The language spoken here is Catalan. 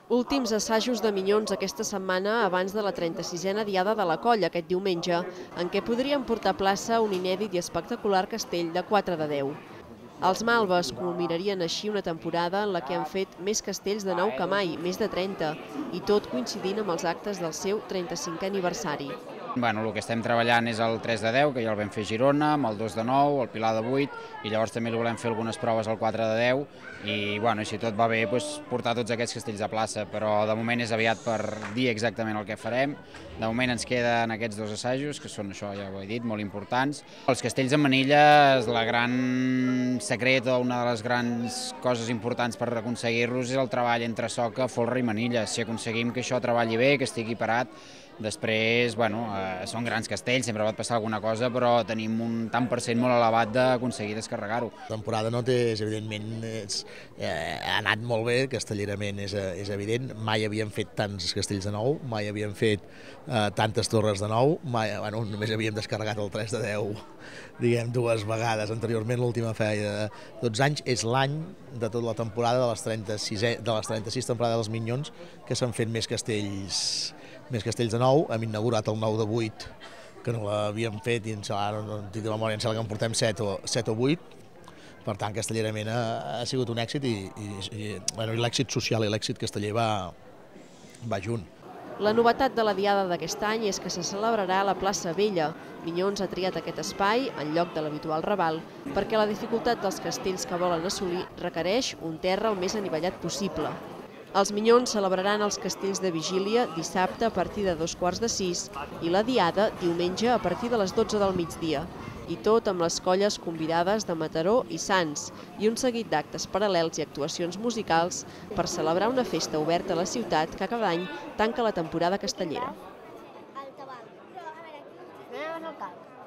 Últims assajos de Minyons aquesta setmana abans de la 36a Diada de la Colla aquest diumenge, en què podrien portar a plaça un inèdit i espectacular castell de 4 de 10. Els Malves culminarien així una temporada en la que han fet més castells de 9 que mai, més de 30, i tot coincidint amb els actes del seu 35è aniversari. El que estem treballant és el 3 de 10, que ja el vam fer a Girona, amb el 2 de 9, el Pilar de 8, i llavors també li volem fer algunes proves al 4 de 10, i si tot va bé, portar tots aquests castells a plaça, però de moment és aviat per dir exactament el que farem. De moment ens queden aquests dos assajos, que són, això ja ho he dit, molt importants. Els castells en manilla és la gran secret, o una de les grans coses importants per aconseguir-los és el treball entre soca, folre i manilla. Si aconseguim que això treballi bé, que estigui parat, després, són grans castells, sempre pot passar alguna cosa, però tenim un tant per cent molt elevat d'aconseguir descarregar-ho. La temporada no té, evidentment, ha anat molt bé, castellerament és evident, mai havíem fet tants castells de 9, mai havíem fet tantes torres de 9, només havíem descarregat el 3 de 10, diguem, dues vegades. Anteriorment, l'última feia 12 anys, és l'any de tota la temporada de les 36 temporades dels Minyons que s'han fet més castells de 9, hem inaugurat el 9 de 8, que no l'havíem fet, i ara no tinc de memòria, em sembla que en portem 7 o 8, per tant, castellerament ha sigut un èxit, i l'èxit social i l'èxit casteller va junt. La novetat de la Diada d'aquest any és que se celebrarà a la plaça Vella. Minyons ha triat aquest espai, en lloc de l'habitual Raval, perquè la dificultat dels castells que volen assolir requereix un terra el més anivellat possible. Els Minyons celebraran els castells de vigília dissabte a partir de 5:15 i la Diada diumenge a partir de les 12 del migdia. I tot amb les colles convidades de Mataró i Sants i un seguit d'actes paral·lels i actuacions musicals per celebrar una festa oberta a la ciutat que cada any tanca la temporada castellera.